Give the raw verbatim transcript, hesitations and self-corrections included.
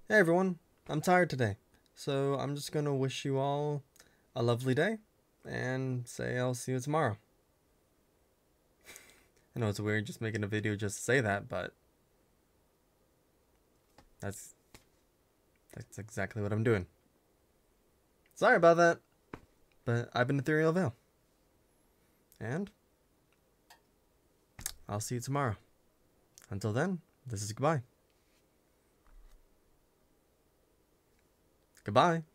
Hey everyone, I'm tired today, so I'm just gonna wish you all a lovely day and say I'll see you tomorrow. I know it's weird just making a video just to say that, but that's that's exactly what I'm doing. Sorry about that, but I've been Ethereal Veil, and I'll see you tomorrow. Until then, this is goodbye. Goodbye.